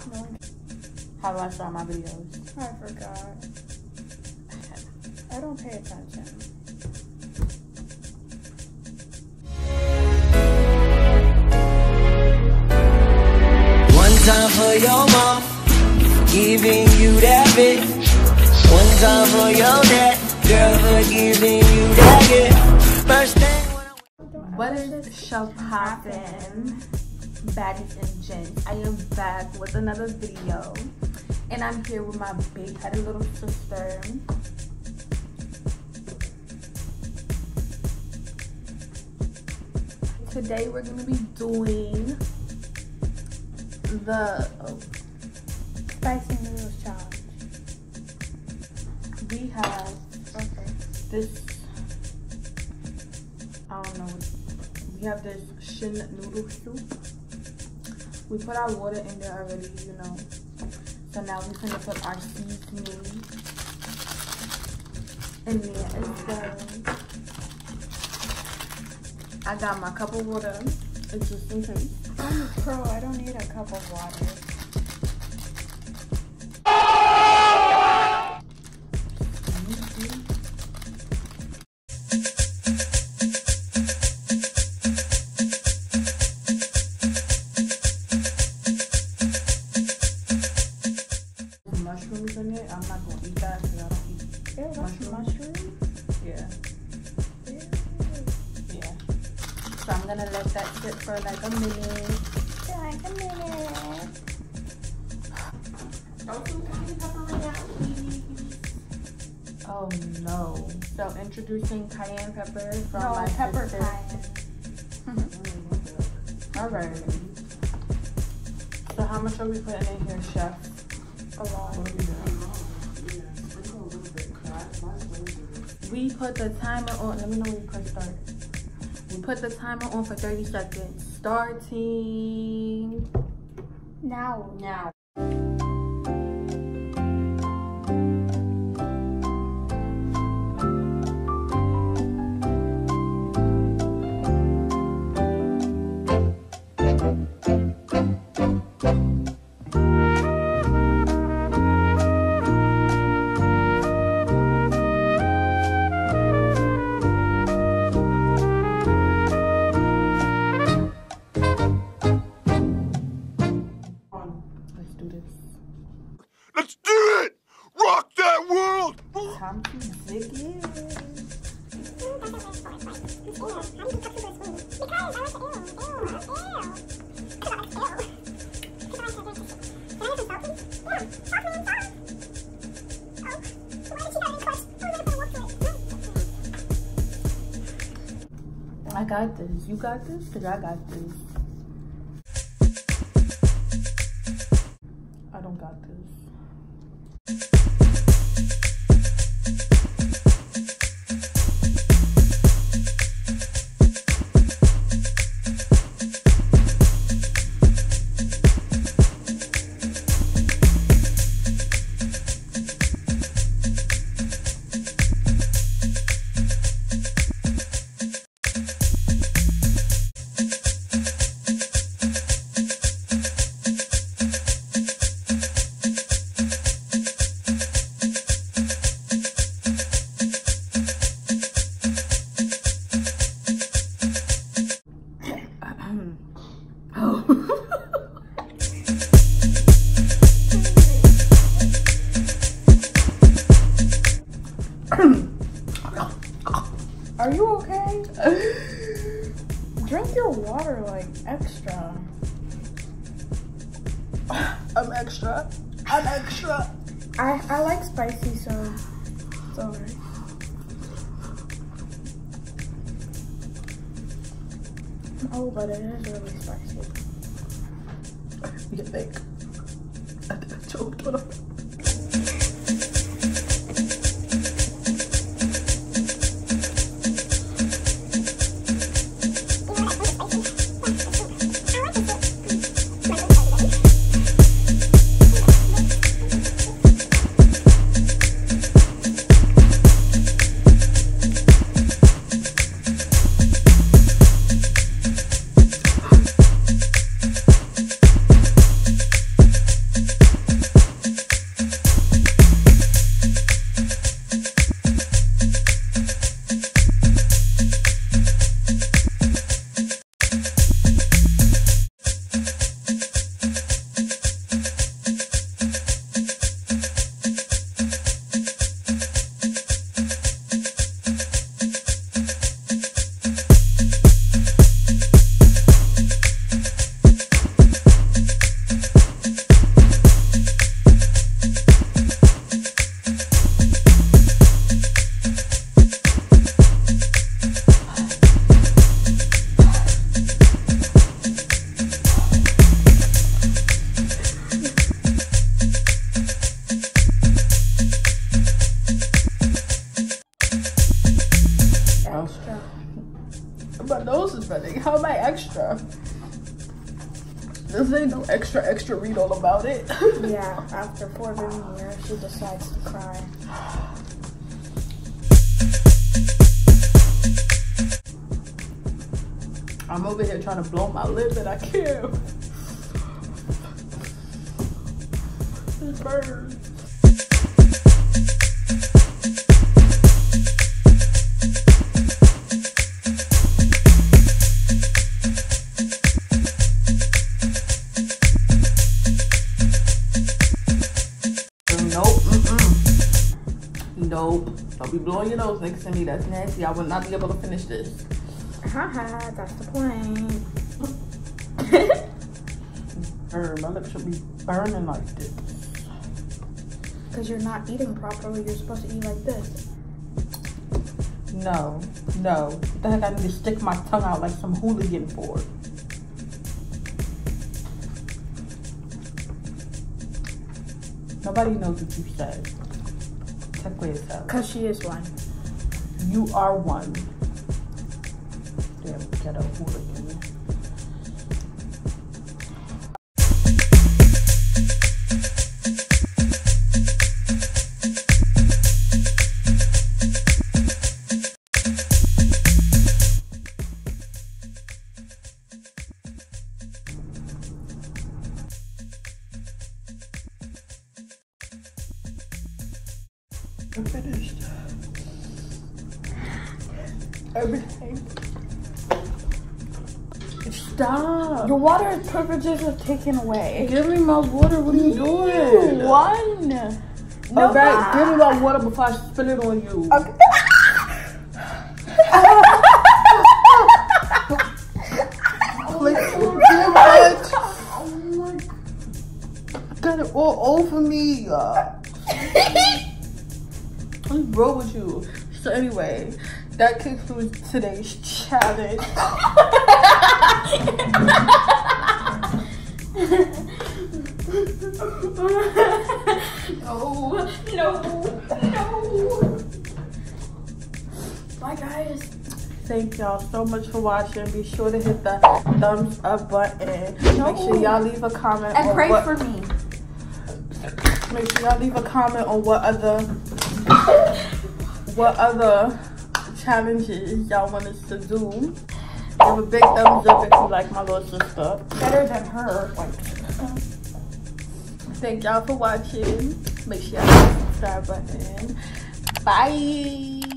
No. How do I start my videos? I forgot. I don't pay attention. One time for your mom, giving you that bit. One time for your dad, girl, for giving you that gift. First thing when What is show poppin', baddies and gents? I am back with another video, and I'm here with my big-headed little sister. Today we're gonna be doing the Spicy Noodles challenge. We have this, I don't know, we have this shin noodle soup. We put our water in there already, you know. So now we're gonna put our seasoning in there as well. I got my cup of water, it's just in case. I'm a pro, I don't need a cup of water. Mushrooms in it. I'm not gonna eat that because I don't eat Mushrooms? Yeah. Yeah. So I'm gonna let that sit for like a minute. Like a minute. Don't do cayenne pepper right now, please. Oh no. So introducing cayenne pepper from my pepper sister. cayenne. Alright. So how much are we putting in here, chef? A lot. We put the timer on. Let me know when you press start. We put the timer on for 30 seconds. Starting Now. Let's do this. Let's do it! Rock that world! Time to dig in. I got this. You got this? Because I got this. I don't got this. Are you okay? Drink your water like extra. I'm extra. I like spicy, so it's alright. Oh, but it is really spicy. You think? I choked on it. extra read all about it. Yeah, after 4 years, she decides to cry. I'm over here trying to blow my lip and I can't. It burns. Nope. Don't be blowing your nose next to me. That's nasty. I will not be able to finish this. Haha, that's the point. My lips should be burning like this. Because you're not eating properly. You're supposed to eat like this. No. What the heck I need to stick my tongue out like some hooligan for? Nobody knows what you said. Because she is one. You are one. Damn, ghetto hooligan. I'm finished. Everything. Stop. Your water privileges are taken away. Give me my water. What are you doing? One. No, okay, give me my water before I spill it on you. Okay. Oh my. Got it all over me. What's wrong with you? So anyway, that concludes today's challenge. No. Bye guys. Thank y'all so much for watching. Be sure to hit the thumbs up button. Make sure y'all leave a comment and on pray for me. Make sure y'all leave a comment on what other challenges y'all want us to do. Give a big thumbs up if you like my little sister. Better than her. Thank y'all for watching. Make sure y'all hit the subscribe button. Bye.